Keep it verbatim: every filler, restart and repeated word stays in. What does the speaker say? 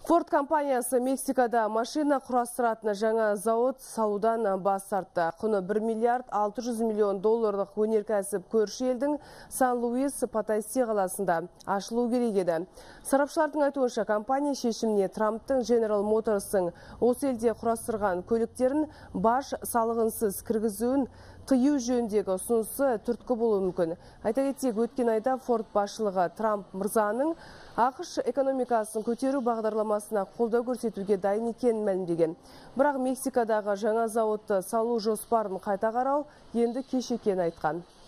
Ford компаниясы Мексикада машина құрастыратын жаңа зауыт салудан бас тартты. Құны бір миллиард алты жүз миллион долларлық өнеркәсіп көрші елдің Сан-Луис Потоси қаласында ашылу керек еді. Сарапшылардың айтуынша, компания шешіміне Трамптың General Motors'ың осы елде құрастырған көліктерін баж салығынсыз кіргізуін қию жөніндегі ұсынысы түрткі болуы мүмкін. Айта кетсек, өткен айда Ford басшылығы Трамп мырзаның ақш экономикасын көтеру бағдарламасына қолдау көрсетуге дайын екенін мәлімдеген. Бірақ Мексикадағы жаңа зауытты салу жоспарын қайта қарау енді кеш екенін айтқан.